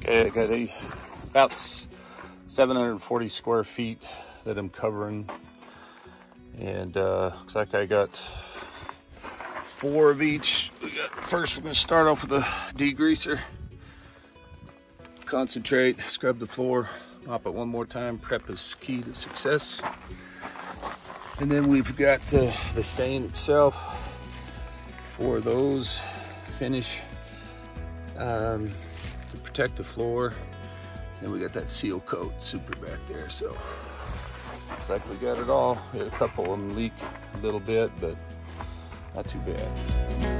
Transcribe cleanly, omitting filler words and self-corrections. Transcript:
Okay, I got about 740 square feet that I'm covering, and looks like I got 4 of each. First, we're going to start off with a degreaser. Concentrate, scrub the floor, mop it one more time. Prep is key to success. And then we've got the stain itself. For those, finish to protect the floor. And we got that seal coat super back there. So looks like we got it all. We had a couple of them leak a little bit, but not too bad.